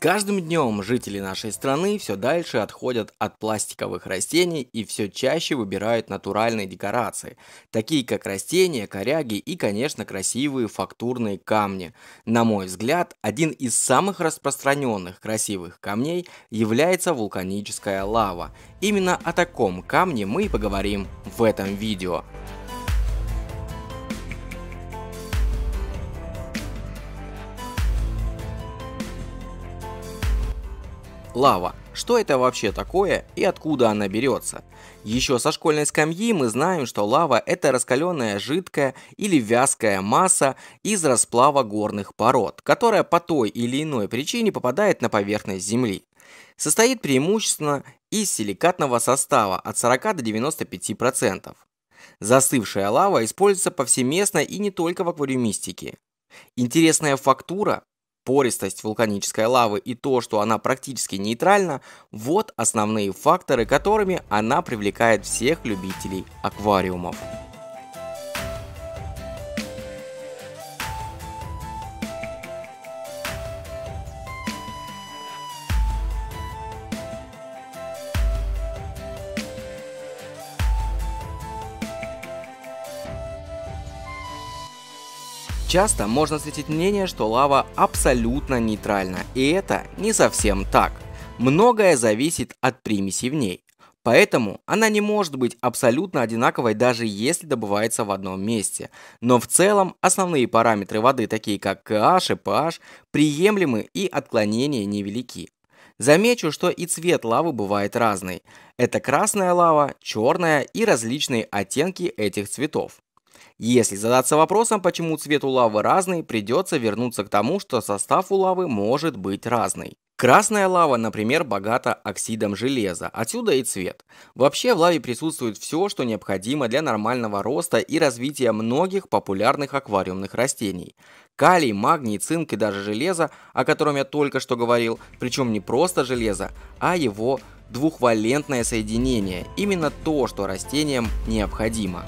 каждым днем жители нашей страны все дальше отходят от пластиковых растений и все чаще выбирают натуральные декорации, такие как растения, коряги и, конечно, красивые фактурные камни. На мой взгляд, один из самых распространенных красивых камней является вулканическая лава. Именно о таком камне мы и поговорим в этом видео. Лава. Что это вообще такое и откуда она берется? Еще со школьной скамьи мы знаем, что лава – это раскаленная жидкая или вязкая масса из расплава горных пород, которая по той или иной причине попадает на поверхность Земли. Состоит преимущественно из силикатного состава от 40 до 95%. Застывшая лава используется повсеместно и не только в аквариумистике. Интересная фактура, пористость вулканической лавы и то, что она практически нейтральна, вот основные факторы, которыми она привлекает всех любителей аквариумов. Часто можно встретить мнение, что лава абсолютно нейтральна, и это не совсем так. Многое зависит от примесей в ней. Поэтому она не может быть абсолютно одинаковой, даже если добывается в одном месте. Но в целом основные параметры воды, такие как pH и pH, приемлемы и отклонения невелики. Замечу, что и цвет лавы бывает разный. Это красная лава, черная и различные оттенки этих цветов. Если задаться вопросом, почему цвет у лавы разный, придется вернуться к тому, что состав у лавы может быть разный. Красная лава, например, богата оксидом железа, отсюда и цвет. Вообще в лаве присутствует все, что необходимо для нормального роста и развития многих популярных аквариумных растений. Калий, магний, цинк и даже железо, о котором я только что говорил, причем не просто железо, а его двухвалентное соединение, именно то, что растениям необходимо.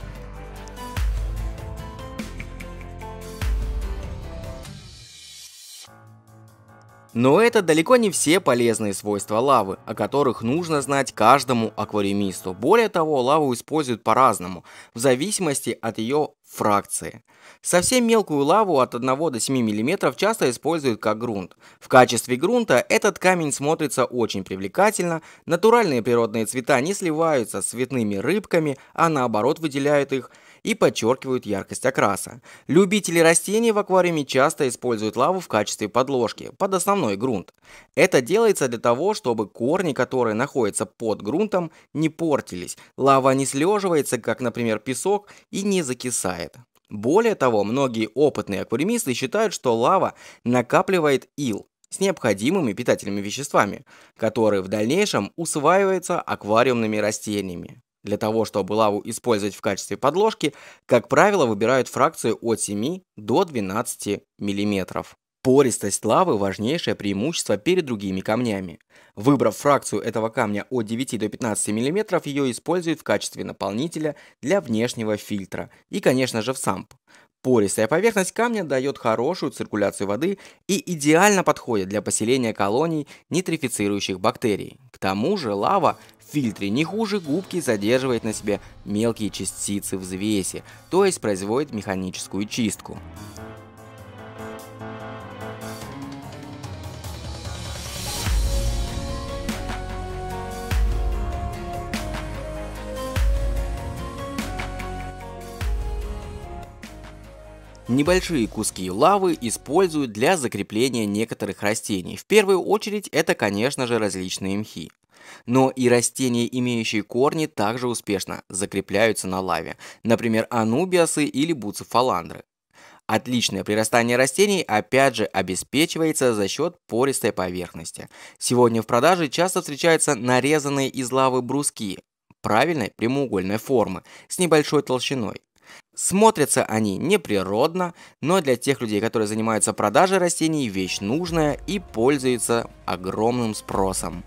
Но это далеко не все полезные свойства лавы, о которых нужно знать каждому аквариумисту. Более того, лаву используют по-разному, в зависимости от ее фракции. Совсем мелкую лаву от 1 до 7 мм часто используют как грунт. В качестве грунта этот камень смотрится очень привлекательно, натуральные природные цвета не сливаются с цветными рыбками, а наоборот выделяют их и подчеркивают яркость окраса. Любители растений в аквариуме часто используют лаву в качестве подложки под основной грунт. Это делается для того, чтобы корни, которые находятся под грунтом, не портились. Лава не слеживается, как, например, песок, и не закисает. Более того, многие опытные аквариумисты считают, что лава накапливает ил с необходимыми питательными веществами, которые в дальнейшем усваиваются аквариумными растениями. Для того, чтобы лаву использовать в качестве подложки, как правило, выбирают фракцию от 7 до 12 мм. Пористость лавы – важнейшее преимущество перед другими камнями. Выбрав фракцию этого камня от 9 до 15 мм, ее используют в качестве наполнителя для внешнего фильтра и, конечно же, в самп. Пористая поверхность камня дает хорошую циркуляцию воды и идеально подходит для поселения колоний нитрифицирующих бактерий. К тому же лава в фильтре не хуже губки задерживает на себе мелкие частицы взвеси, то есть производит механическую чистку. Небольшие куски лавы используют для закрепления некоторых растений. В первую очередь это, конечно же, различные мхи. Но и растения, имеющие корни, также успешно закрепляются на лаве, например, анубиасы или буцефаландры. Отличное прирастание растений опять же обеспечивается за счет пористой поверхности. Сегодня в продаже часто встречаются нарезанные из лавы бруски правильной прямоугольной формы с небольшой толщиной. Смотрятся они неприродно, но для тех людей, которые занимаются продажей растений, вещь нужная и пользуется огромным спросом.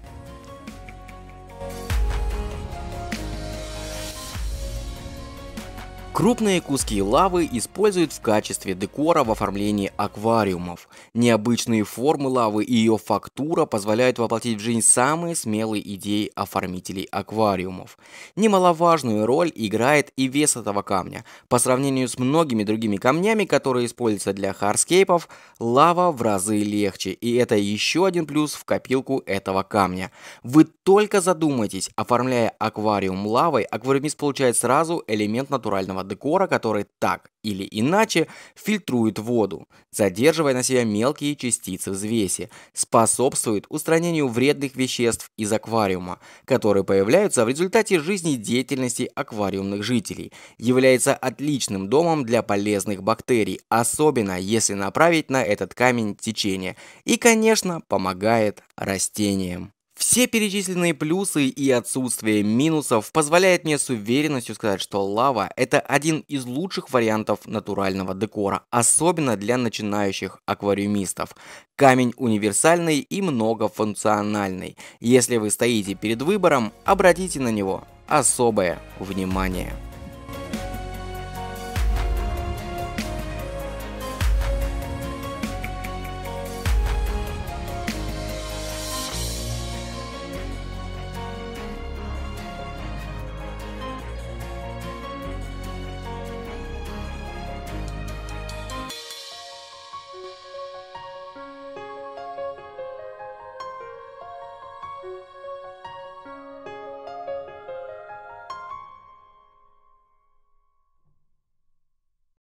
Крупные куски лавы используют в качестве декора в оформлении аквариумов. Необычные формы лавы и ее фактура позволяют воплотить в жизнь самые смелые идеи оформителей аквариумов. Немаловажную роль играет и вес этого камня. По сравнению с многими другими камнями, которые используются для хардскейпов, лава в разы легче, и это еще один плюс в копилку этого камня. Вы только задумайтесь, оформляя аквариум лавой, аквариумист получает сразу элемент натурального декора, который так или иначе фильтрует воду, задерживая на себе мелкие частицы взвеси, способствует устранению вредных веществ из аквариума, которые появляются в результате жизнедеятельности аквариумных жителей, является отличным домом для полезных бактерий, особенно если направить на этот камень течение, и, конечно, помогает растениям. Все перечисленные плюсы и отсутствие минусов позволяет мне с уверенностью сказать, что лава – это один из лучших вариантов натурального декора, особенно для начинающих аквариумистов. Камень универсальный и многофункциональный. Если вы стоите перед выбором, обратите на него особое внимание.